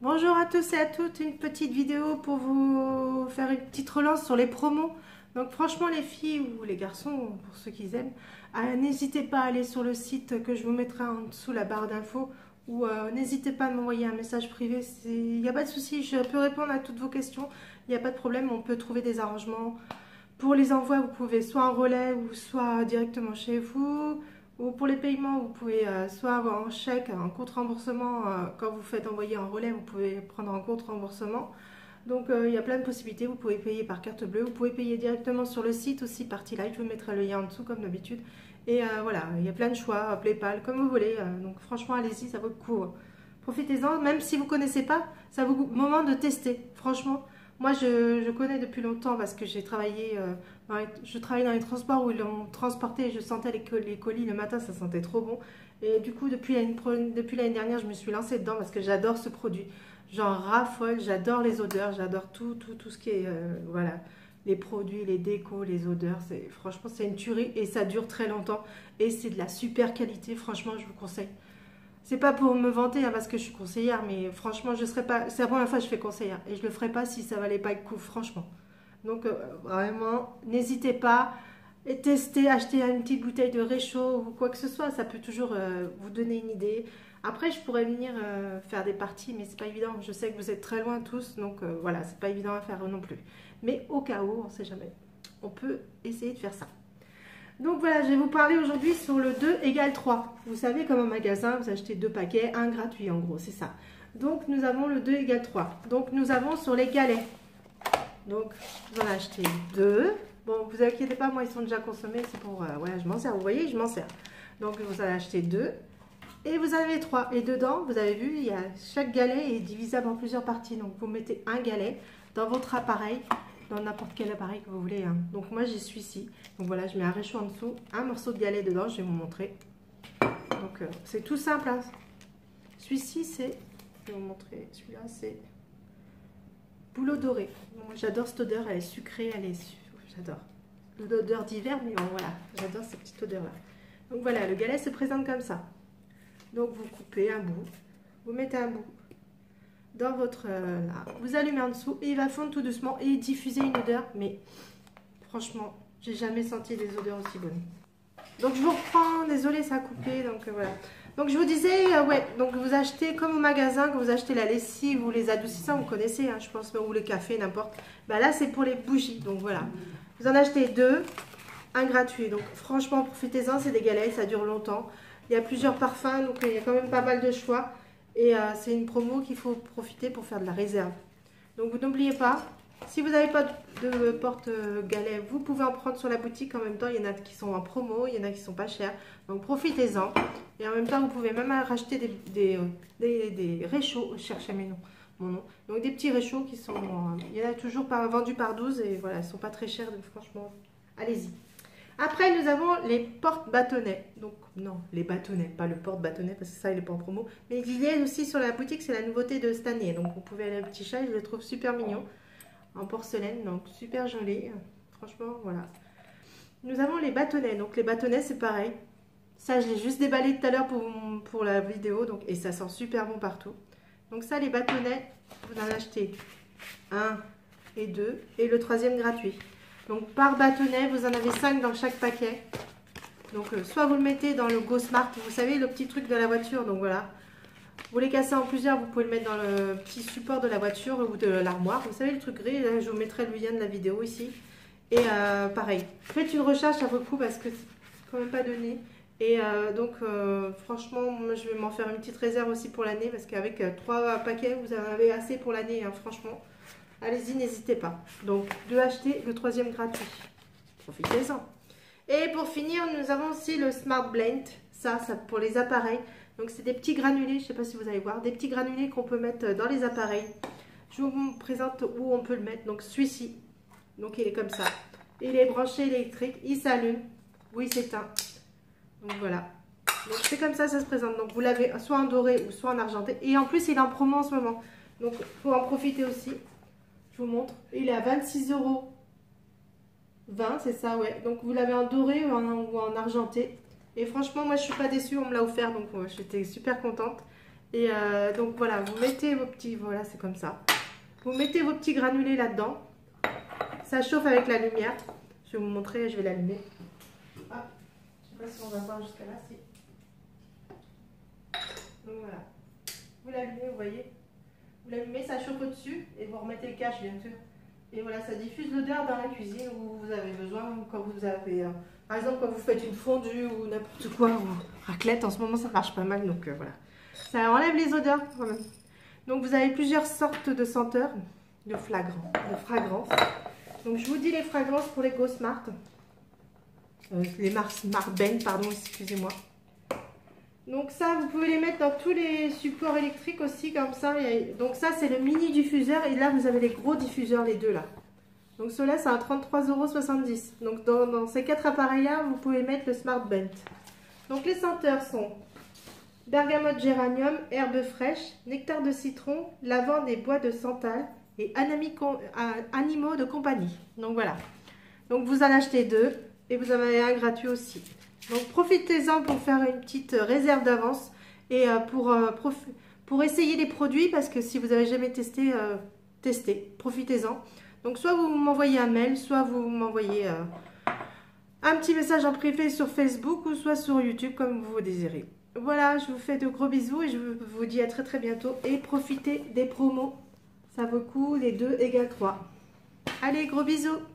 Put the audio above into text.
Bonjour à tous et à toutes, une petite vidéo pour vous faire une petite relance sur les promos. Donc franchement les filles ou les garçons, pour ceux qui aiment, n'hésitez pas à aller sur le site que je vous mettrai en dessous la barre d'infos ou n'hésitez pas à m'envoyer un message privé, il n'y a pas de souci, je peux répondre à toutes vos questions, il n'y a pas de problème, on peut trouver des arrangements. Pour les envois, vous pouvez soit en relais ou soit directement chez vous. Ou pour les paiements, vous pouvez soit avoir en chèque, un compte remboursement. Quand vous faites envoyer en relais, vous pouvez prendre un compte remboursement. Donc il y a plein de possibilités. Vous pouvez payer par carte bleue. Vous pouvez payer directement sur le site aussi par T-Light. Je vous mettrai le lien en dessous comme d'habitude. Et voilà, il y a plein de choix. PayPal, comme vous voulez. Donc franchement, allez-y, ça vaut le coup. Profitez-en. Même si vous ne connaissez pas, ça vaut le moment de tester. Franchement. Moi, je connais depuis longtemps parce que j'ai travaillé, je travaille dans les transports où ils l'ont transporté et je sentais les colis le matin, ça sentait trop bon. Et du coup, depuis l'année dernière, je me suis lancée dedans parce que j'adore ce produit. J'en raffole, j'adore les odeurs, j'adore tout ce qui est, voilà, les produits, les décos, les odeurs. Franchement, c'est une tuerie et ça dure très longtemps et c'est de la super qualité. Franchement, je vous conseille. C'est pas pour me vanter hein, parce que je suis conseillère, mais franchement, je serais pas. C'est la première fois que je fais conseillère et je le ferai pas si ça valait pas le coup, franchement. Donc vraiment, n'hésitez pas et testez, achetez une petite bouteille de réchaud ou quoi que ce soit, ça peut toujours vous donner une idée. Après, je pourrais venir faire des parties, mais c'est pas évident. Je sais que vous êtes très loin tous, donc voilà, c'est pas évident à faire non plus. Mais au cas où, on sait jamais, on peut essayer de faire ça. Donc voilà, je vais vous parler aujourd'hui sur le 2 égale 3. Vous savez, comme un magasin, vous achetez 2 paquets, un gratuit en gros, c'est ça. Donc nous avons le 2 égale 3. Donc nous avons sur les galets. Donc vous en achetez 2. Bon, vous inquiétez pas, moi ils sont déjà consommés, c'est pour... voilà, je m'en sers, vous voyez, je m'en sers. Donc vous en achetez 2. Et vous en avez 3. Et dedans, vous avez vu, chaque galet est divisable en plusieurs parties. Donc vous mettez un galet dans votre appareil, dans n'importe quel appareil que vous voulez. Hein. Donc moi j'ai celui-ci. Donc voilà, je mets un réchaud en dessous, un morceau de galet dedans, je vais vous montrer. Donc c'est tout simple. Hein. Celui-ci c'est, je vais vous montrer, celui-là c'est bouleau doré. J'adore cette odeur, elle est sucrée, j'adore. L'odeur d'hiver, mais bon voilà, j'adore cette petite odeur-là. Donc voilà, le galet se présente comme ça. Donc vous coupez un bout, vous mettez un bout dans votre... là, vous allumez en dessous et il va fondre tout doucement et diffuser une odeur. Mais franchement, j'ai jamais senti des odeurs aussi bonnes. Donc je vous reprends, désolé ça a coupé, donc voilà. Donc je vous disais, ouais, donc vous achetez comme au magasin, quand vous achetez la lessive ou les adoucissants, vous connaissez, hein, je pense, ou le café, n'importe. Bah là c'est pour les bougies, donc voilà. Vous en achetez 2, un gratuit. Donc franchement, profitez-en, c'est des galets, ça dure longtemps. Il y a plusieurs parfums, donc il y a quand même pas mal de choix. Et c'est une promo qu'il faut profiter pour faire de la réserve. Donc vous n'oubliez pas, si vous n'avez pas de porte-galets, vous pouvez en prendre sur la boutique. En même temps, il y en a qui sont en promo, il y en a qui sont pas chers. Donc profitez-en. Et en même temps, vous pouvez même racheter des réchauds. Je cherchais mon nom. Donc des petits réchauds qui sont... il y en a toujours vendus par 12 et voilà, ils ne sont pas très chers. Donc franchement, allez-y. Après, nous avons les porte-bâtonnets. Donc, non, les bâtonnets, pas le porte-bâtonnet, parce que ça, il n'est pas en promo. Mais il y a aussi sur la boutique, c'est la nouveauté de cette année. Donc, vous pouvez aller à Petit Chat, je le trouve super mignon. En porcelaine, donc super joli. Franchement, voilà. Nous avons les bâtonnets. Donc, les bâtonnets, c'est pareil. Ça, je l'ai juste déballé tout à l'heure pour la vidéo. Donc, et ça sent super bon partout. Donc, ça, les bâtonnets, vous en achetez 1 et 2. Et le 3e gratuit. Donc par bâtonnet, vous en avez 5 dans chaque paquet. Donc soit vous le mettez dans le Go Smart, vous savez le petit truc de la voiture, donc voilà. Vous les cassez en plusieurs, vous pouvez le mettre dans le petit support de la voiture ou de l'armoire. Vous savez le truc gris, là, je vous mettrai le lien de la vidéo ici. Et pareil, faites une recherche, ça vaut le coup parce que c'est quand même pas donné. Et donc franchement, moi, je vais m'en faire une petite réserve aussi pour l'année parce qu'avec 3 paquets, vous en avez assez pour l'année, hein, franchement. Allez-y, n'hésitez pas. Donc, de acheter le 3e gratuit. Profitez-en. Et pour finir, nous avons aussi le Smart Blend. Ça pour les appareils. Donc, c'est des petits granulés. Je ne sais pas si vous allez voir. Des petits granulés qu'on peut mettre dans les appareils. Je vous présente où on peut le mettre. Donc, celui-ci. Donc, il est comme ça. Il est branché électrique. Il s'allume ou il s'éteint. Donc, voilà. Donc, c'est comme ça se présente. Donc, vous l'avez soit en doré ou soit en argenté. Et en plus, il est en promo en ce moment. Donc, il faut en profiter aussi. Je vous montre. Il est à 26,20 €. C'est ça, ouais. Donc, vous l'avez en doré ou en argenté. Et franchement, moi, je suis pas déçue. On me l'a offert. Donc, j'étais super contente. Et donc voilà, vous mettez vos petits, voilà, c'est comme ça. Vous mettez vos petits granulés là-dedans. Ça chauffe avec la lumière. Je vais vous montrer, je vais l'allumer. Ah, je sais pas si on va voir jusqu'à là. Si. Donc voilà. Vous l'allumez, vous voyez. Vous l'allumez, ça chauffe au-dessus et vous remettez le cache bien sûr. Et voilà, ça diffuse l'odeur dans la cuisine où vous avez besoin, quand vous avez, par exemple, quand vous faites une fondue ou n'importe quoi, ou raclette, en ce moment ça marche pas mal, donc voilà. Ça enlève les odeurs quand même. Donc vous avez plusieurs sortes de senteurs, de fragrances. Donc je vous dis les fragrances pour les Go Smart. Les marques Smart Ben, pardon, excusez-moi. Donc ça, vous pouvez les mettre dans tous les supports électriques aussi, comme ça. Donc ça, c'est le mini diffuseur. Et là, vous avez les gros diffuseurs, les deux là. Donc ceux-là, c'est à 33,70 €. Donc dans ces 4 appareils-là, vous pouvez mettre le Smart Bent. Donc les senteurs sont bergamote géranium, herbe fraîche, nectar de citron, lavande et bois de santal et animaux de compagnie. Donc voilà. Donc vous en achetez 2 et vous en avez un gratuit aussi. Donc profitez-en pour faire une petite réserve d'avance et pour essayer les produits, parce que si vous n'avez jamais testé, testez, profitez-en. Donc soit vous m'envoyez un mail, soit vous m'envoyez un petit message en privé sur Facebook ou soit sur YouTube comme vous désirez. Voilà, je vous fais de gros bisous et je vous dis à très très bientôt. Et profitez des promos, ça vaut le coup, les 2 égale 3. Allez, gros bisous!